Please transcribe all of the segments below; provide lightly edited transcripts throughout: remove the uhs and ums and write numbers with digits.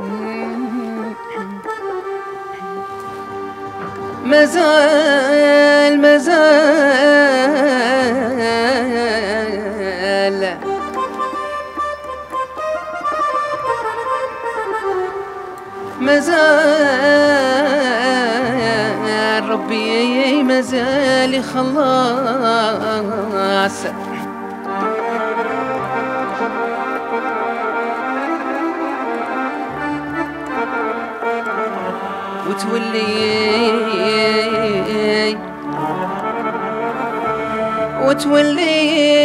مازال ربي مازال يخلص وتولي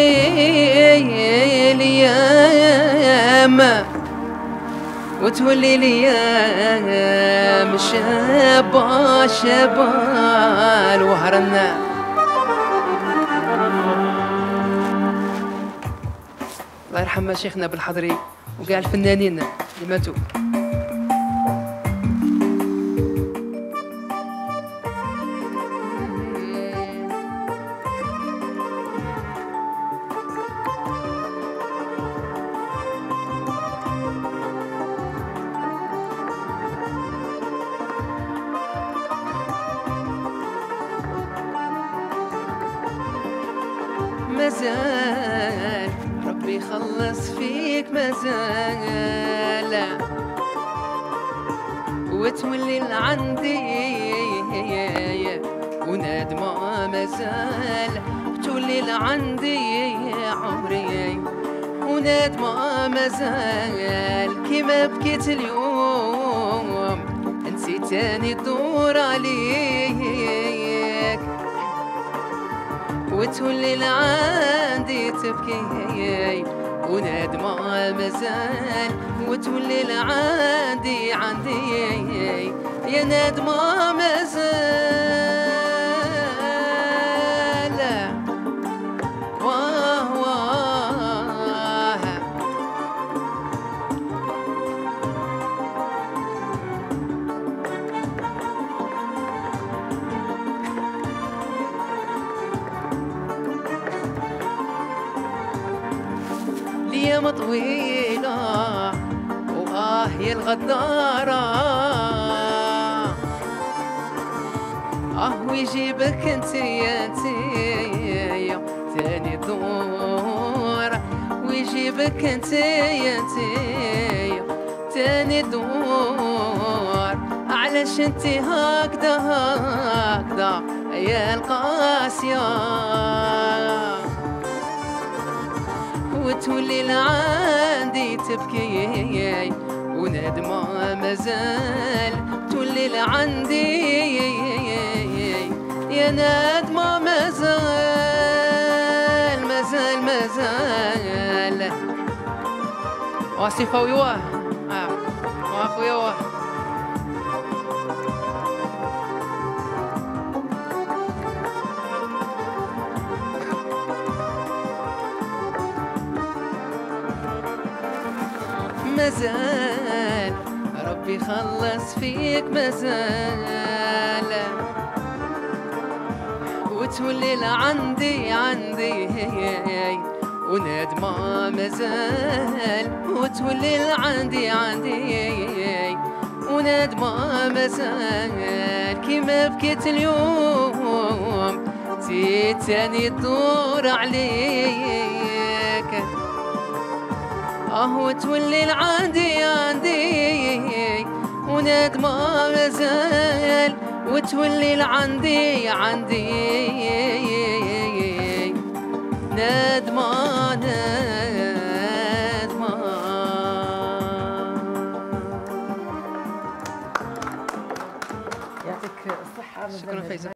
الايام وتولي الايام شابه الوهرنا. الله يرحم شيخنا بالحضري وكاع الفنانين اللي ماتوا. مازال ربي يخلص فيك مازال وتولي لعندي وندمة مازال وتولي لعندي عمري وندمة مازال كيما بكيت اليوم نسيت تاني الدور عليك وتولي لعندي تبكي وندمة مازال وتولي لعندي يا ندمة مازال واه واه ايام طويلة يا الغدارة ويجيبك انتيا تاني دور ويجيبك انتيا تاني دور علاش انتي هكذا يا القاسية وتولي لعندي تبكي وندمة مازال تولي لعندي يا ندمة مازال واصفة ويواه واخويا واه مازال ربي يخلص فيك مازال وتولي لعندي وندمة مازال وتولي لعندي وندمة مازال كيما بكيت اليوم زيد تاني تدور عليك وتولي لعندي وندمة مازال وتولي لعندي ندمة يعطيك الصحة. شكرا فايزة.